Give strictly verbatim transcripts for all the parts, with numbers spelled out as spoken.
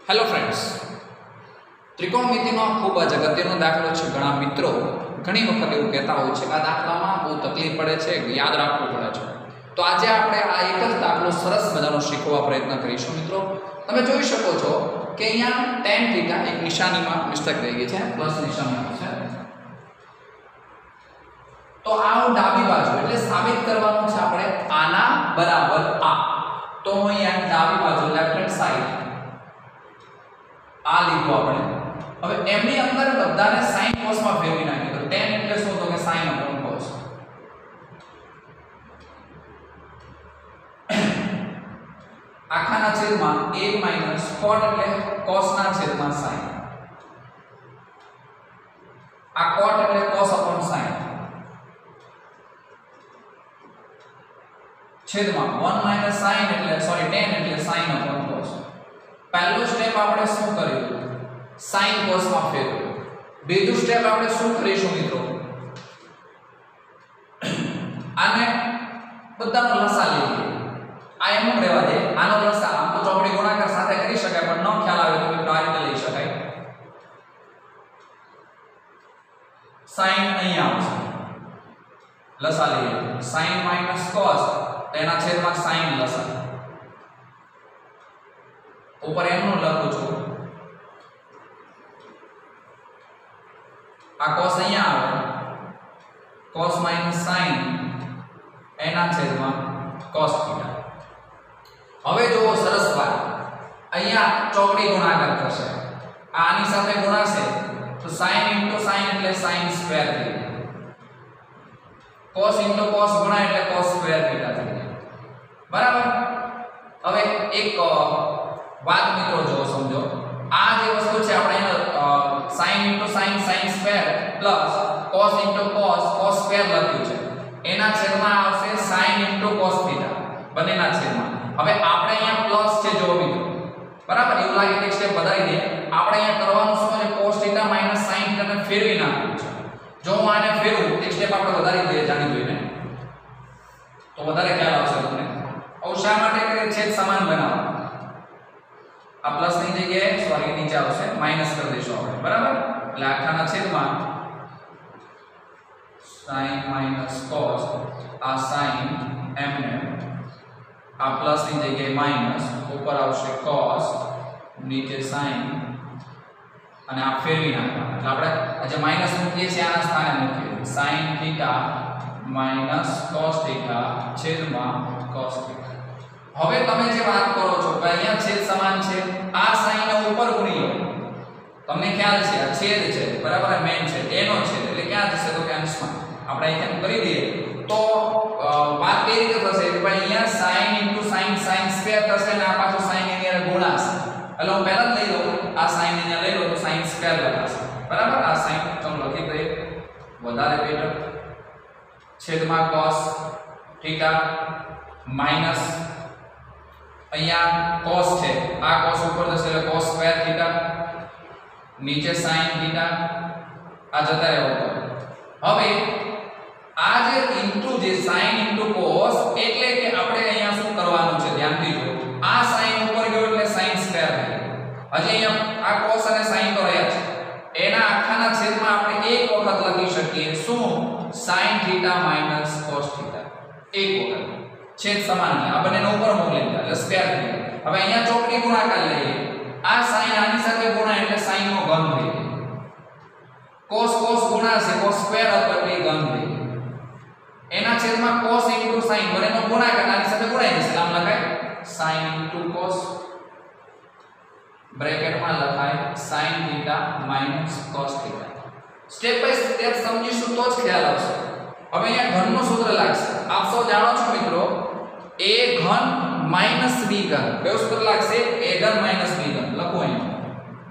Hello friends, ત્રિકોણમિતિનો ખૂબ જ અગત્યનો દાખલો છે. ઘણા મિત્રો ઘણી વખત એવું કહેતા હોય છે કે આ દાખલામાં બહુ તકલીફ પડે છે, યાદ રાખવું પડે છે. તો આજે આપણે આ એક જ દાખલો સરસ મજાનો શીખવા પ્રયત્ન કરીશું. મિત્રો, તમે જોઈ શકો છો કે અહીંયા tan થીટા એક નિશાનીમાં મિસ્ટેક થઈ ગઈ છે, પ્લસ નિશાની છે. તો આ ડાબી બાજુ એટલે સાબિત કરવાનું છે આપણે આના બરાબર આ. તો અહીંયા ડાબી બાજુ લેફ્ટ હેન્ડ સાઈડ આ લીધું આપણે. હવે એમની અંદર બધાને sin cos માં ફેરવી નાખીએ. તો tan એટલે શું? તો કે sin upon cos. આખાના છેદમાં એક માઈનસ cot એટલે cos ના છેદમાં sin. આ cot એટલે cos upon sin. છેદમાં one minus sin એટલે સોરી tan એટલે sin upon cos. પહેલો સ્ટેપ આપણે શું કર્યું? sin cos માં ફેરવ્યું. બીજું સ્ટેપ આપણે શું કરીશું મિત્રો? આને બધાનો લસા લઈએ. આ એમ રહેવા દે. આનો લસા આમ તો ચોકડી ગુણાકાર સાથે કરી શકાય, પણ ન ખ્યાલ આવે તો મિત્રો આ રીતે લઈ શકાય. sin અહીંયા આવશે, લસા લઈએ. sin minus cos તેના છેદમાં sin લસા. ઉપર એમનું લખું છું. આ cos અહીંયા આવે, cos minus sin એના છેદમાં cos થીટા. હવે જુઓ સરસ વાત, અહીંયા ચોકડી ગુણાકાર થશે. આની સાથે ગુણાશે તો sin into sin એટલે sin સ્ક્વેર થઈ જાય. cos into cos ગુણાય એટલે cos સ્ક્વેર થીટા થઈ જાય. બરાબર. હવે એક વાત મિત્રો જો સમજો, આ જે વસ્તુ છે આપણે sin into sin sin square plus cos into cos cos square લખ્યું છે, એના છેદમાં આવશે sin into cos થીટા બંનેના છેદમાં. હવે આપણે અહીંયા પ્લસ છે જો મિત્રો, બરાબર. એવું લાગે કે સ્ટેપ વધારી દે. આપણે અહીંયા કરવાનું શું છે? cos theta minus sin theta ને ફેરવી નાખવું છે. જો હું આને ફેરવું એક સ્ટેપ આપણે વધારી દઈએ જાણી જોઈને, તો વધારે ખ્યાલ આવશે તમને. હવે શા માટે કે છેદ સમાન બનાવો. આ પ્લસ ની જગ્યાએ સોરી નીચે આવશે માઈનસ કરી દઈશું આપણે, બરાબર. એટલે આખાના છેદમાં sin minus cos આ sin એમને આ પ્લસ ની જગ્યાએ માઈનસ, ઉપર આવશે cos, નીચે sin અને આ ફેરવી નાખવાના. એટલે આપણે આજે માઈનસ મૂકીએ છીએ આના સ્થાને મૂકીએ. sin theta minus cos theta છેદમાં cos થીટા. હવે તમે જે વાત કરો છો કે અહીંયા છેદ સમાન છે, આ sin ને ઉપર ગુણી લો. તમને ખ્યાલ છે આ છેદ છે, બરાબર. આ મેઈન છે, એનો છેદ એટલે ક્યાં જશે? તો કે અંશમાં. આપણે અહીંયા કરી દઈએ તો વાત કઈ રીતે થશે કે ભાઈ અહીંયા sin into sin sin square થશે અને આ પાછું sin ની અંદર ગુણાશે. એટલે હું પહેલા જ લઈ લઉં, આ sin ની અંદર લઈ લો તો sin સ્ક્વેર લખાશે, બરાબર. આ sin ચલો લખી દઈએ વધારે બેટર છેદમાં cos થીટા માઈનસ અહીંયા cos છે, આ cos ઉપર જશે એટલે cos સ્ક્વેર થીટા, નીચે sin થીટા, આ જતા રહે ઉપર. હવે આ જે ઇન્ટુ જે sin ઇન્ટુ cos એટલે કે આપણે અહીંયા શું કરવાનું છે ધ્યાનથી જો. આ sin ઉપર ગયો એટલે sin સ્ક્વેર થઈ ગયો. હજી અહીંયા આ cos અને sin તો રહ્યા છે, એના આખાના છેદમાં આપણે એક વખત લખી શકીએ શું? sin theta minus cos theta. એક વખત છેદ સમાન છે, આ બંનેનો ઉપર મોકલી દીધા એટલે સ્ક્વેર થઈ ગયો. હવે અહીંયા ચોકડી ગુણાકાર લઈએ. આ sin આની સાથે ગુણાય એટલે sin નો ઘન થઈ જાય. cos cos ગુણાશે, cos સ્ક્વેર હતો એટલે ઘન થઈ જાય. એના છેદમાં cos into sin બંનેનો ગુણાકાર આની સાથે ગુણાઈ જશે. આમ લખાય sin into cos, બ્રેકેટમાં લખાય sin theta minus cos theta. Step by step સમજીશું તો જ ખ્યાલ આવશે. હવે અહીંયા ઘનનું સૂત્ર લાગશે. આપ સૌ જાણો છો મિત્રો, a ઘન minus b ઘન. કયું સૂત્ર લાગશે? a ઘન minus b ઘન. લખો અહીંયા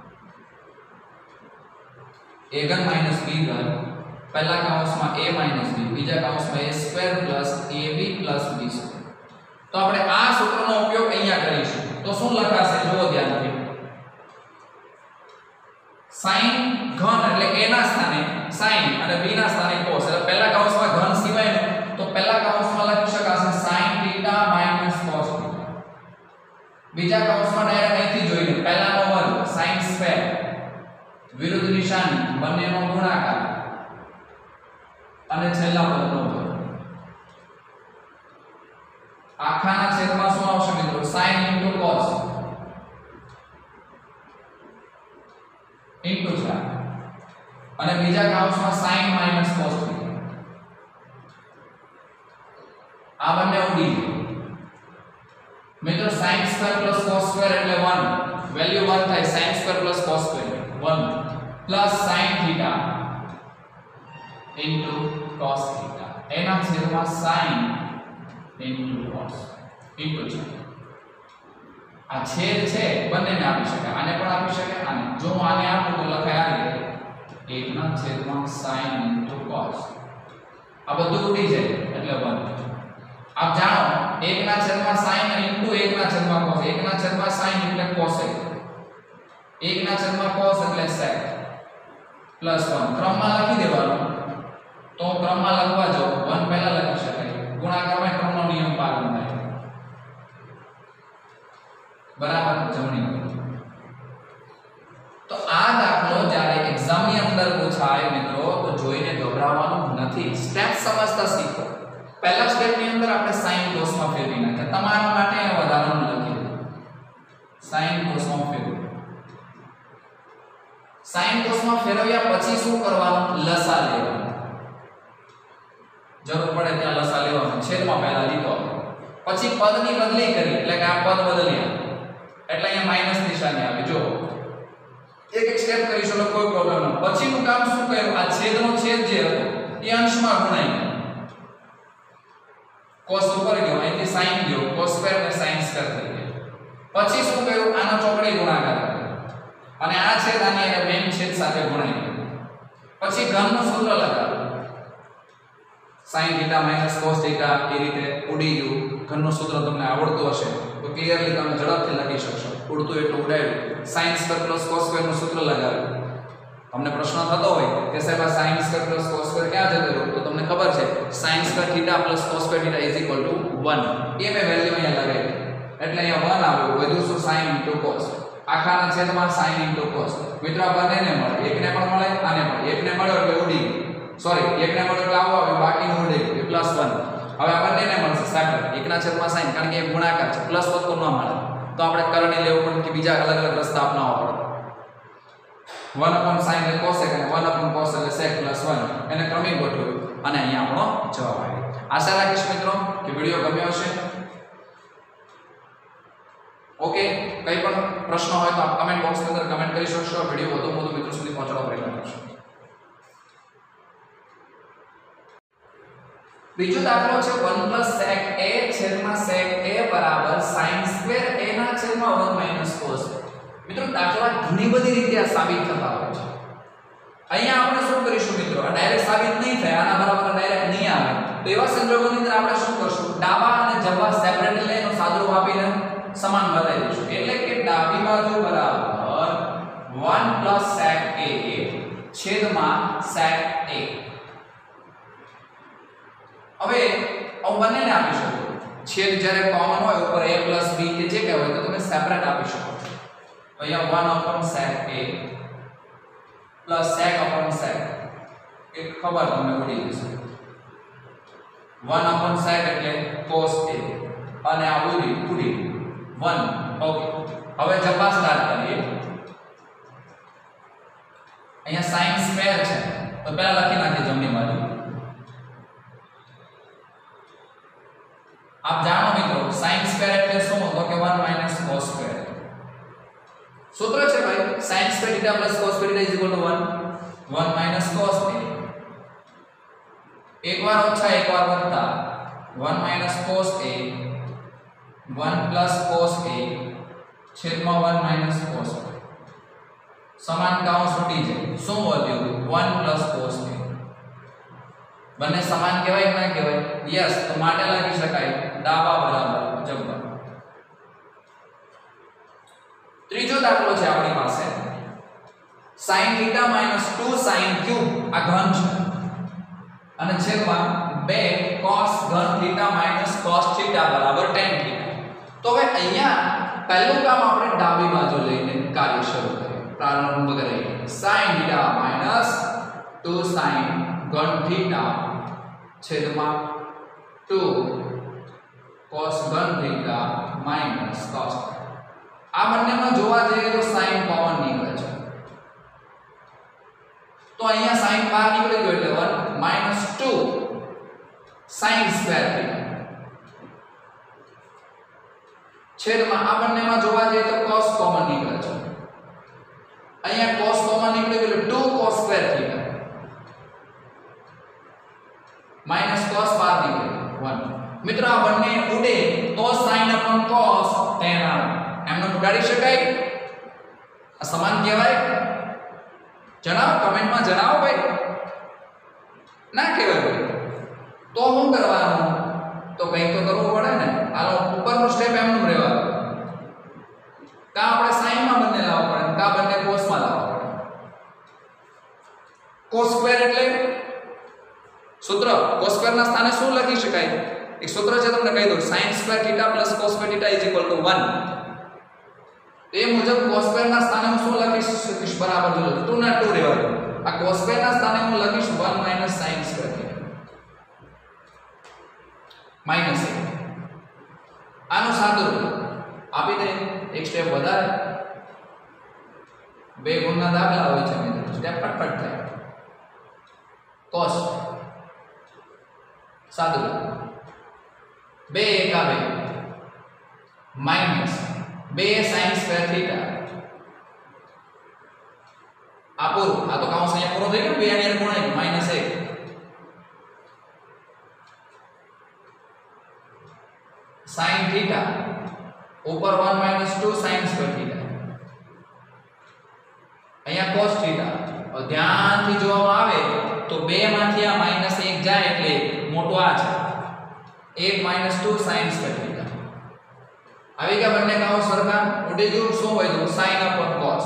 a ઘન minus b ઘન. પહેલા કૌંસમાં a minus b, બીજા કૌંસમાં a square plus ab plus b square. તો આપણે આ સૂત્રનો ઉપયોગ અહીંયા કરીશું. તો શું લખાશે જુઓ ધ્યાનથી. sin ઘન એટલે a ના સ્થાને sin અને b ના સ્થાને cos. એટલે પહેલા કૌંસમાં ઘન સિવાય તો પહેલા કૌંસમાં લખી શકાશે sin theta minus cos theta. બીજા કૌંસમાં ડાયરેક્ટ અહીંથી જોઈને પહેલાનો વર્ગ sin સ્ક્વેર વિરુદ્ધ નિશાની બંનેનો ગુણાકાર અને છેલ્લા પદનો વર્ગ આખાના છેદમાં શું આવશે મિત્રો sin into cos into ચાર અને બીજા કાઉન્સમાં sin minus cos થીટા આ બંને ઉડી મિત્રો sin square plus cos square એટલે one વેલ્યુ one થાય sin square plus cos square one plus sin theta into cos theta એના છેદમાં sin into cos into ચાર આ છેદ છે બંનેને આપી શકાય આને પણ આપી શકાય આને જો હું આને આપું તો લખાય આ રીતે એક ના છેદમાં sin into cos આ બધું ઉડી જાય એટલે one આપ જાણો એક ના છેદમાં sin into એક ના છેદમાં cos એક ના છેદમાં sin એટલે cosec એક ના છેદમાં cos એટલે sec plus one ક્રમમાં લખી દેવાનું તો ક્રમમાં લખવા જાઓ one પહેલા લખી શકાય ગુણાકારમાં ક્રમનો નિયમ પાલન થાય બરાબર જમણી તો આ દાખલો જ્યારે એક્ઝામ ની અંદર પૂછાય મિત્રો તો જોઈને ગભરાવાનું નથી સ્ટેપ સમજતા શીખો પહેલા સ્ટેપ ની અંદર આપણે sin cos માં ફેરવી નાખ્યા તમારા માટે વધારાનું લખી દો sin cos માં ફેરવો sin cos માં ફેરવ્યા પછી શું કરવાનું લસા લેવાનું જરૂર પડે ત્યાં લસા લેવાનું છેદમાં પહેલા લીધો પછી પદની બદલી કરી એટલે કે આ પદ બદલ્યા એટલે અહીંયા માઈનસ નિશાની આવે જો એક એક સ્ટેપ કરીશું તો કોઈ પ્રોબ્લેમ નથી પછીનું કામ શું કર્યું આ છેદનો છેદ જે હતો એ અંશમાં ગુણાઈ ગયો cos ઉપર ગયો અહીંથી sin ગયો cos સ્ક્વેર ને sin સ્ક્વેર થઈ ગયો પછી શું કર્યું આનો ચોકડી ગુણાકાર કર્યો અને આ છેદ આની અને મેઈન છેદ સાથે ગુણાઈ ગયો પછી ઘનનું સૂત્ર લગાવ્યું sin θ - cos θ એ રીતે ઉડી ગયું ઘનનું સૂત્ર તમને આવડતું હશે તો ક્લિયરલી તમે ઝડપથી લખી શકશો ઉડતું એટલું ઉડાડ્યું sin square plus cos square નું સૂત્ર લગાવ્યું તમને પ્રશ્ન થતો હોય કે સાહેબ આ sin square plus cos square ક્યાં જતો રહ્યો તો તમને ખબર છે sin square θ plus cos square θ one એ મે વેલ્યુ અહીંયા લગાવી એટલે અહીંયા one આવ્યું વધુ શું sin into cos આખાના છેદમાં sin into cos મિત્રો આ બંનેને મળે એકને પણ મળે આને પણ એકને મળ્યો એટલે ઉડી સોરી એકને મળ્યો એટલે આવો આવે બાકીનું ઉડી ગયું પ્લસ one હવે આ બંનેને મળશે સેપરેટ એકના છેદમાં sin કારણ કે એ ગુણાકાર છે પ્લસ પદ તો ન મળે તો આપણે કરણી લેવું પડે કે બીજા અલગ અલગ રસ્તા અપનાવવા પડે one upon sin એટલે cosec અને one upon cos એટલે sec plus one એને ક્રમિક ગોઠવ્યું અને અહીંયા આપણો જવાબ આવ્યો આશા રાખીશ મિત્રો કે વિડિયો ગમ્યો હશે ઓકે કઈ પણ પ્રશ્ન હોય તો આપ કમેન્ટ બોક્સની અંદર કમેન્ટ કરી શકશો વિડિયો વધુ વધુ મિત્રો સુધી પહોંચાડવા પ્રયત્ન કરશો બીજો દાખલો છે one plus sec a છેદમાં sec a બરાબર sin સ્ક્વેર a ના છેદમાં one minus cos મિત્રો દાખલા ઘણી બધી રીતે આ સાબિત થતા હોય છે અહીંયા આપણે શું કરીશું મિત્રો આ ડાયરેક્ટ સાબિત નહીં થાય આના બરાબર ડાયરેક્ટ નહીં આવે તો એવા સંજોગોની અંદર આપણે શું કરશું ડાબા અને જમણા સેપરેટ લઈને સાદુરૂપ આપીને સમાન બતાવી દઈશું એટલે કે ડાબી બાજુ બરાબર one plus sec a છેદમાં sec a હવે હું બંનેને આપી શકું છેદ જ્યારે કોમન હોય ઉપર a plus b કે જે કહેવાય તો તમે સેપરેટ આપી શકો છો તો અહીંયા one upon sec a plus sec upon sec એક ખબર તમને ઉડી જશે one upon sec એટલે cos a અને આ ઉડી ઉડી one ઓકે હવે જમા સ્ટાર્ટ કરીએ અહીંયા sin સ્ક્વેર છે તો પહેલા લખી નાખીએ જમણી બાજુ आप जानो મિત્રો sin સ્ક્વેર એટલે શું તો કે one minus cos સ્ક્વેર સૂત્ર છે ભાઈ sin square θ cos square θ one one minus cos a એકવાર ઓછા એકવાર વત્તા one minus cos a one plus cos a છેદમાં one minus cos a સમાન કાઉન્સ ઉડી જાય શું વધ્યું one plus cos a બંને સમાન કહેવાય કે ના કહેવાય યસ તો માટે લખી શકાય ડાબા બરાબર જમણા ત્રીજો દાખલો છે આપણી પાસે sin θ - two sin cube આ ઘન છે અને છેદમાં બે cos ઘન θ - cos θ બરાબર tan θ તો હવે અહીંયા પહેલું કામ આપણે ડાબી બાજુ લઈને કાર્ય શરૂ કરીએ પ્રારંભ કરીએ sin θ માઈનસ ટુ sin ઘન થીટા છેદમાં ટુ cos ઘન થીટા માઈનસ cos. આ બંનેમાં જોવા જઈએ તો sin કોમન નીકળે છે, તો અહીંયા sin બહાર નીકળી ગયો એટલે one minus two sin square theta છેદમાં આ બંનેમાં જોવા જઈએ તો cos કોમન નીકળે છે, અહીંયા cos કોમન નીકળી ગયો એટલે two cos square theta minus cos બહાર નીકળે one. મિત્રો આ બંને ઉડે તો sin upon cos tan આવે, એમને ઉડાડી શકાય? આ સમાન કહેવાય? જણાવો કમેન્ટમાં જણાવો ભાઈ. ના કહેવાય ભાઈ. તો શું કરવાનું? તો કંઈક તો કરવું પડે ને. હાલો ઉપરનું સ્ટેપ એમનું રહેવાનું, કા આપણે sin માં બંને લાવવા પડે, કા બંને cos માં લાવવા પડે. cos સ્ક્વેર એટલે સૂત્ર cos સ્ક્વેર ના સ્થાને શું લખી શકાય? એક સૂત્ર છે તમને કહી દઉં, sin square theta plus cos square theta is equal to one. એ મુજબ cos સ્ક્વેર ના સ્થાને હું શું લખી શકીશ? બરાબર જો ટુ ના ટુ રહેવા દો. આ cos સ્ક્વેર ના સ્થાને હું લખીશ one minus sin square theta minus એક. આનું સાદું આપી દે એક સ્ટેપ વધારે. બે ગુણના દાખલા હોય છે મિત્રો, સ્ટેપ ફટફટ થાય. cos સાદું બે એકા બે માઈનસ બે sin સ્ક્વેર થીટા. આ પૂરું, આ તો કાઉન્સ અહીંયા પૂરો થઈ ગયો, બે અને એક ગુણાય માઈનસ એક sin થીટા ઉપર one minus two sin square theta, અહીંયા cos થીટા. ધ્યાનથી જોવામાં આવે તો બે માંથી આ માઈનસ એક જાય એટલે મોટો આ છે એક minus two sin square theta. આવી ગયા બંને કાઉન્સ સરખા. ઉડી ગયું શું હોય તો sin upon cos.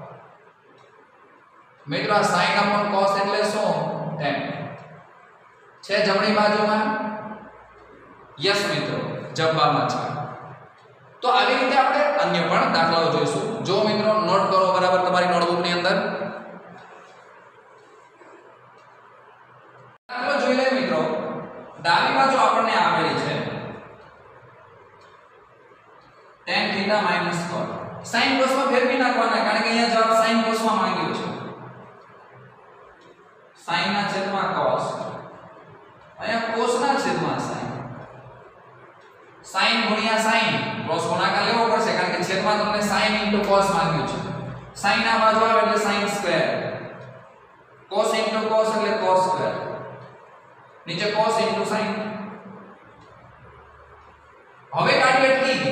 મિત્રો આ sin upon cos એટલે શું? tan છે જમણી બાજુમાં. યસ મિત્રો, જવાબમાં છે. તો આવી રીતે આપણે અન્ય પણ દાખલાઓ જોઈશું. જો મિત્રો નોટ કરો બરાબર તમારી નોટબુક ની અંદર. દાખલો જોઈ લે મિત્રો. ડાબી બાજુ આપણને આપેલી છે tan theta minus cos. sin cos માં ફેરવી નાખવાના, કારણ કે અહીંયા જવાબ sin cos માં માંગ્યો છે. sin ના છેદમાં cos, અહીંયા cos ના છેદમાં sin. sin ગુણ્યા sin ક્રોસ ગુણાકાર લેવો પડશે, કારણ કે છેદમાં તમને sin into cos માંગ્યું છે. sin આ બાજુ આવે એટલે sin square, cos into cos એટલે cos સ્ક્વેર, નીચે cos into sin. હવે કાઢી એટલી,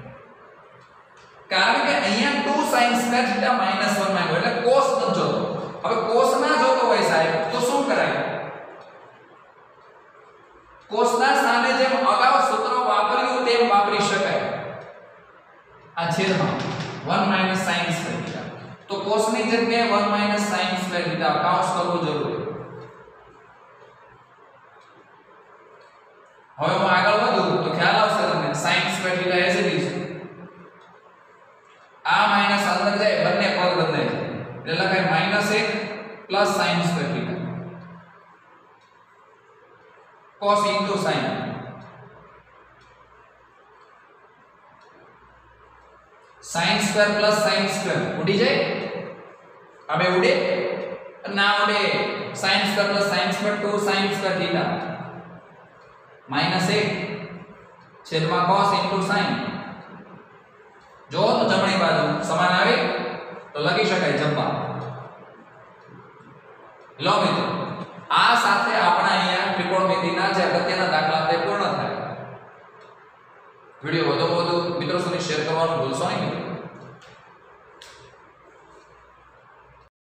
કારણ કે અહીંયા two sin square theta minus one માંગ્યો એટલે cos ન જોતો. હવે cos ના જોતો હોય સાહેબ તો શું કરાય? cos ના સ્થાને જેમ અગાઉ સૂત્ર વાપર્યું તેમ વાપરી શકાય. આ છેદમાં one minus sin square theta, તો cos ની જગ્યાએ one minus sin square theta કાઉન્સ કરવું જરૂરી. હવે હું આગળ વધું તો ખ્યાલ આવશે તમને. sin square theta as it is, આ માઈનસ અંદર જાય બંને પદ બદલાય છે એટલે લખાય માઈનસ એક plus sin square theta cos into sin. sin square plus sin square ઉડી જાય. હવે ઉડે ના ઉડે? sin square plus sin square two sin square theta minus એક છેદમાં cos into sin. જો તો જમણી બાજુ સમાન આવે તો લખી શકાય જવાબ. લો મિત્રો, આ સાથે આપણા અહીંયા ત્રિકોણમિતિના જે અગત્યના દાખલા તે પૂર્ણ થાય. વિડિયો વધુ વધુ મિત્રો સુધી શેર કરવાનું ભૂલશો નહીં.